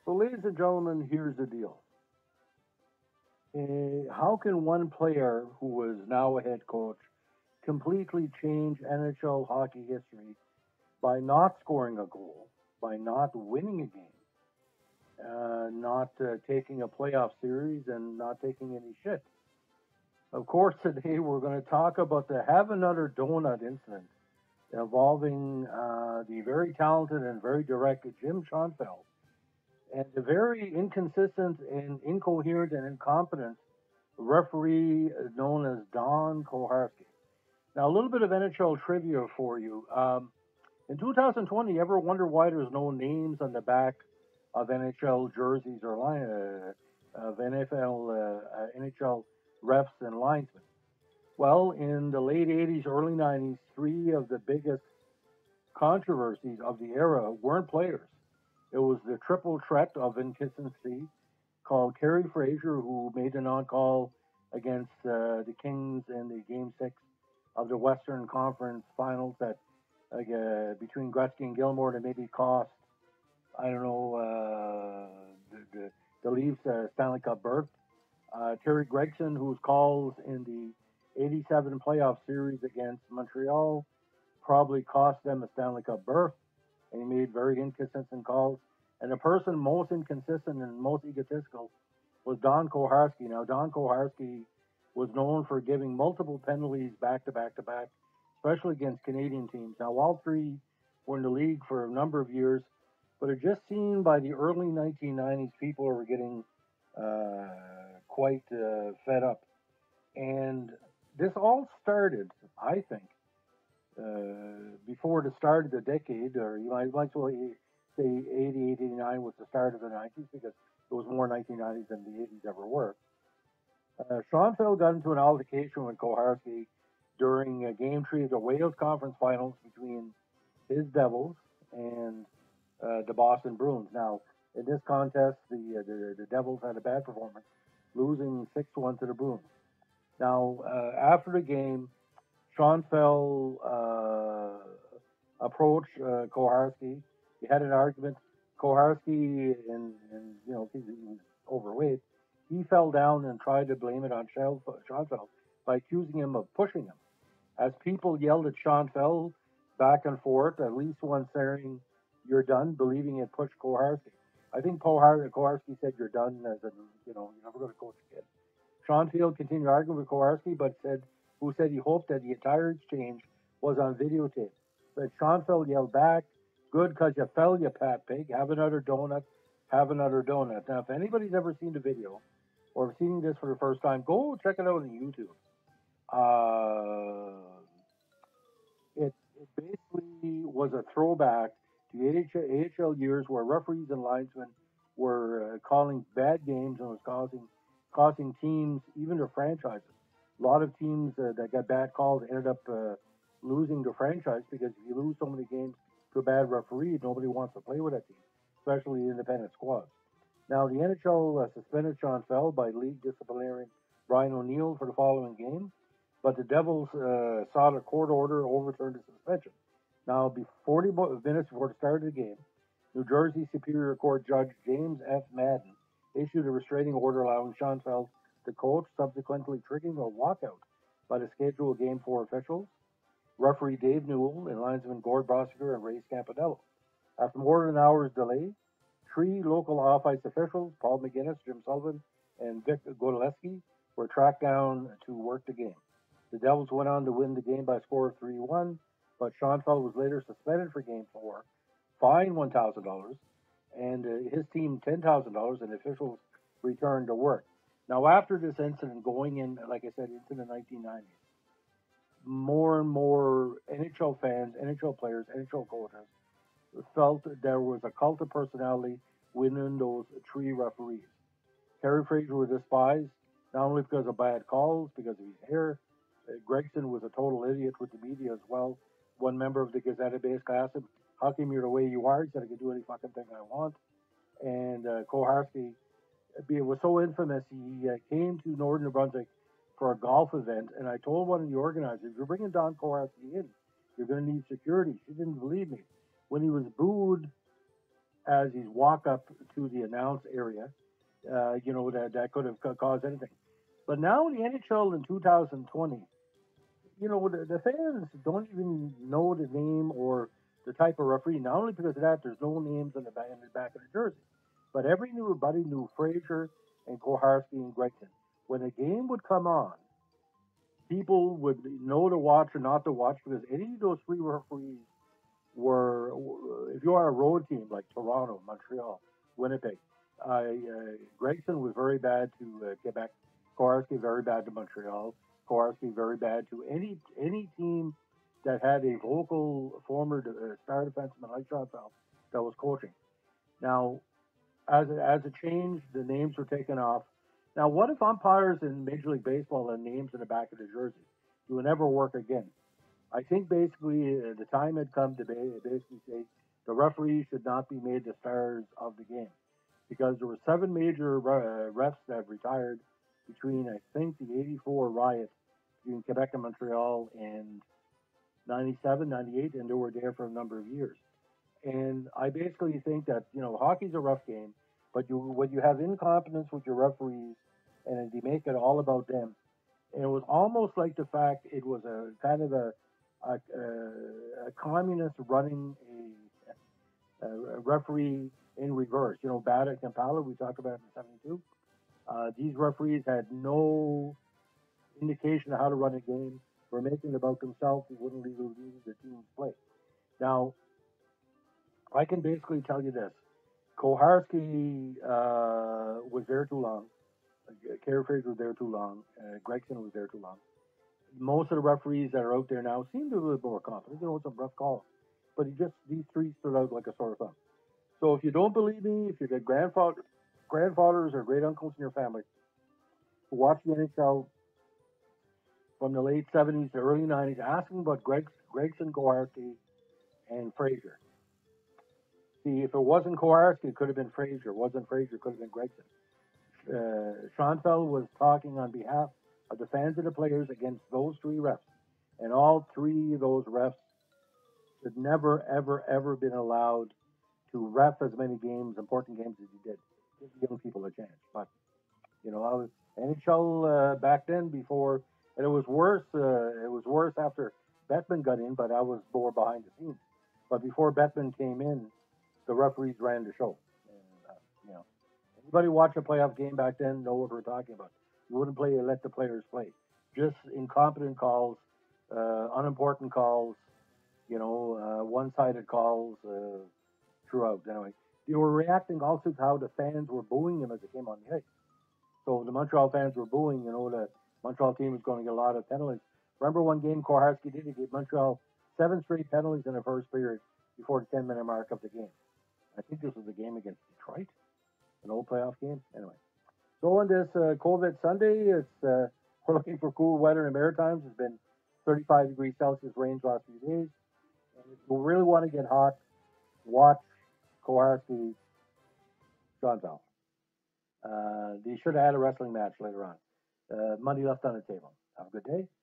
So, ladies and gentlemen, here's the deal. How can one player who is now a head coach completely change NHL hockey history by not scoring a goal, by not winning a game, not taking a playoff series, and not taking any shit? Of course, today we're going to talk about the Have Another Donut incident involving the very talented and very direct Jim Schoenfeld and the very inconsistent and incoherent and incompetent referee known as Don Koharski. Now, a little bit of NHL trivia for you. In 2020, you ever wonder why there's no names on the back of NHL jerseys or of NHL refs and linesmen? Well, in the late 80s, early 90s, three of the biggest controversies of the era weren't players. It was the triple threat of inconsistency called Kerry Fraser, who made a non-call against the Kings in the Game 6 of the Western Conference Finals that between Gretzky and Gilmore that maybe cost, I don't know, the Leafs Stanley Cup berth. Terry Gregson, whose calls in the 87 playoff series against Montreal probably cost them a Stanley Cup berth, and he made very inconsistent calls. And the person most inconsistent and most egotistical was Don Koharski. Now, Don Koharski was known for giving multiple penalties back to back to back, especially against Canadian teams. Now, all three were in the league for a number of years, but it just seemed by the early 1990s, people were getting quite fed up. And this all started, I think, before the start of the decade, or you might as well say 80, 89 was the start of the 90s because it was more 1990s than the 80s ever were. Schoenfeld got into an altercation with Koharski during Game 3 of the Wales Conference Finals between his Devils and the Boston Bruins. Now, in this contest, the Devils had a bad performance, losing 6-1 to the Bruins. Now, after the game, Schoenfeld approached Koharski. He had an argument. Koharski, and you know, he was overweight. He fell down and tried to blame it on Schoenfeld by accusing him of pushing him. As people yelled at Schoenfeld back and forth, at least one saying, "You're done," believing it pushed Koharski. I think Koharski said, "You're done," as in, you know, you're never going to coach again. Schoenfeld continued arguing with Koharski, but said he hoped that the entire exchange was on videotape. But Schoenfeld yelled back, "Good, because you fell, you fat pig. Have another donut. Have another donut." Now, if anybody's ever seen the video or seen this for the first time, go check it out on YouTube. It basically was a throwback to AHL years where referees and linesmen were calling bad games and was causing teams, even their franchises. A lot of teams that got bad calls ended up losing their franchise because if you lose so many games to a bad referee, nobody wants to play with that team, especially independent squads. Now, the NHL suspended Schoenfeld by league disciplinarian Brian O'Neill for the following game, but the Devils sought a court order to overturn the suspension. Now, 40 minutes before the start of the game, New Jersey Superior Court Judge James F. Madden issued a restraining order allowing Schoenfeld to coach, subsequently triggering a walkout by the scheduled Game 4 officials, referee Dave Newell, and linesman Gord Brossiger and Ray Scampanello. After more than an hour's delay, three local off-ice officials, Paul McGinnis, Jim Sullivan, and Vic Godleski, were tracked down to work the game. The Devils went on to win the game by a score of 3-1, but Schoenfeld was later suspended for Game 4, fined $1,000, and his team $10,000, and officials returned to work. Now, after this incident, going in, like I said, into the 1990s, more and more NHL fans, NHL players, NHL coaches felt that there was a cult of personality within those three referees. Kerry Fraser was despised, not only because of bad calls, because of his hair. Gregson was a total idiot with the media as well. One member of the Gazette basically asked him, "How come you're the way you are?" He said, "I can do any fucking thing I want." And Koharski was so infamous, he came to Northern New Brunswick for a golf event, and I told one of the organizers, "You're bringing Don Koharski in, you're going to need security." She didn't believe me. When he was booed as he's walk up to the announce area. That could have caused anything. But now in the NHL in 2020, the fans don't even know the name or the type of referee. Not only because of that, there's no names in the back of the jersey, but everybody knew Fraser and Koharski and Gregson. When a game would come on, people would know to watch or not to watch because any of those three referees were, if you are a road team like Toronto, Montreal, Winnipeg, Gregson was very bad to Quebec, Koharski very bad to Montreal, Koharski very bad to any team that had a local former star defenseman like John Bell that was coaching. Now, as it changed, the names were taken off. Now, what if umpires in Major League Baseball had names in the back of the jersey? It would never work again. I think basically the time had come to basically say the referees should not be made the stars of the game because there were 7 major refs that retired between I think the '84 riot between Quebec and Montreal and '97, '98, and they were there for a number of years. And I basically think that hockey's a rough game, but when you have incompetence with your referees and they make it all about them, and it was almost like the fact it was a kind of a communist running a referee in reverse. Baddock and Pala, we talked about in '72. These referees had no indication of how to run a game. Were making it about themselves. They wouldn't leave the team's play. Now, I can basically tell you this. Koharski was there too long. Kerry Fraser was there too long. Gregson was there too long. Most of the referees that are out there now seem to be a little more confident. Some rough calls. But these three stood out like a sore thumb. So if you don't believe me, if you got grandfathers or great uncles in your family who watch the NHL from the late '70s to early '90s, asking about Gregson, Koharski, and Fraser. See, if it wasn't Koharski, it could have been Fraser. It wasn't Fraser, it could have been Gregson. Schoenfeld was talking on behalf of the fans and the players against those three refs. And all three of those refs should never, ever, ever been allowed to ref as many games, important games as he did. Give the young people a chance. But, I was NHL back then before, and it was worse. It was worse after Bettman got in, but I was more behind the scenes. But before Bettman came in, the referees ran the show. And, anybody watch a playoff game back then know what we're talking about. You wouldn't let the players play. Just incompetent calls, unimportant calls, one-sided calls throughout. Anyway, they were reacting also to how the fans were booing him as it came on the ice. So the Montreal fans were booing, the Montreal team was going to get a lot of penalties. Remember one game Koharski did? He gave Montreal 7 straight penalties in the first period before the 10-minute mark of the game. I think this was a game against Detroit, an old playoff game. Anyway, so on this COVID Sunday, we're looking for cool weather in the Maritimes. It's been 35 degrees Celsius range last few days. And if you really want to get hot, watch Koharski, John Bell. They should have had a wrestling match later on. Money left on the table. Have a good day.